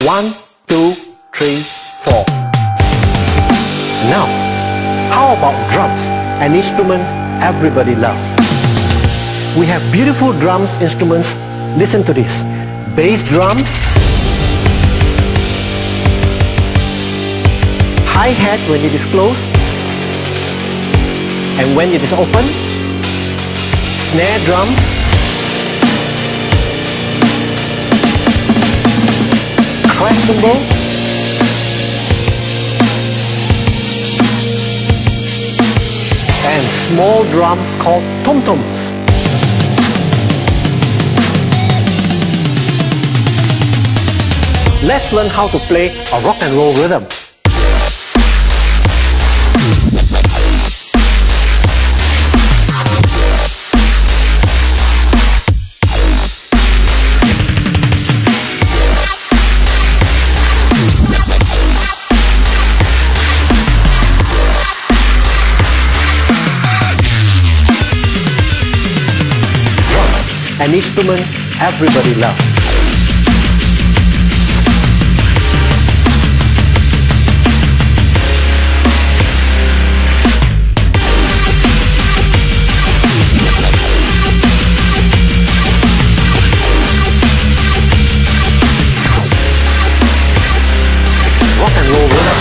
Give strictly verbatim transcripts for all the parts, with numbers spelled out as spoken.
One, two, three, four. Now, how about drums? An instrument everybody loves. We have beautiful drums instruments. Listen to this. Bass drums, hi-hat when it is closed, and when it is open, snare drums, crash cymbal, and small drums called tom-toms. Let's learn how to play a rock and roll rhythm. An instrument everybody loves. Rock and roll rhythm.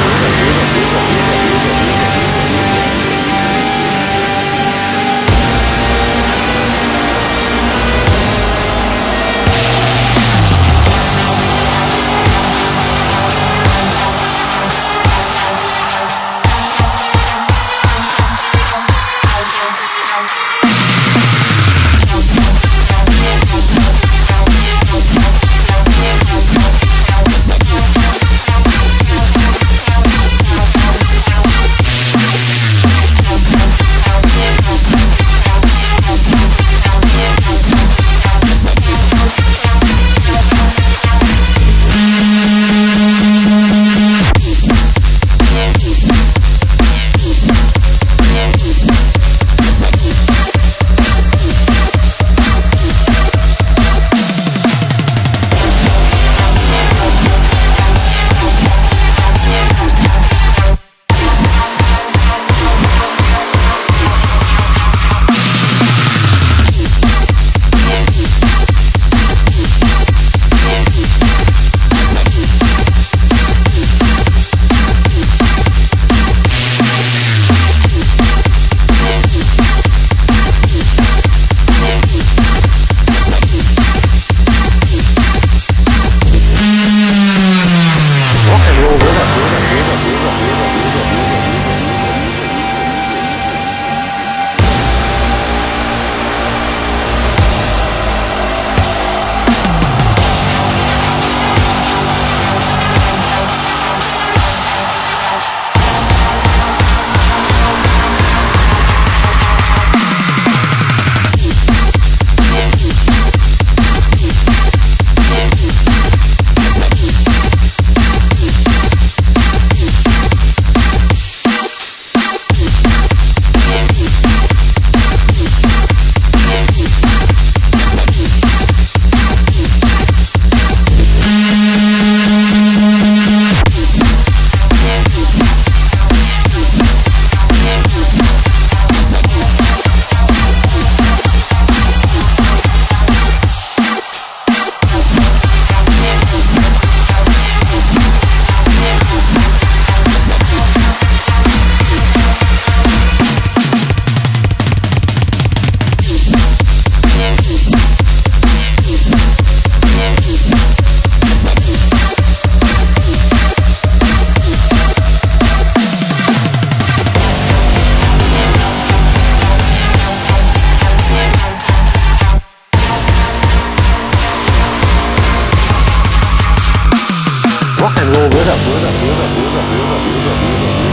Rock and roll rhythm.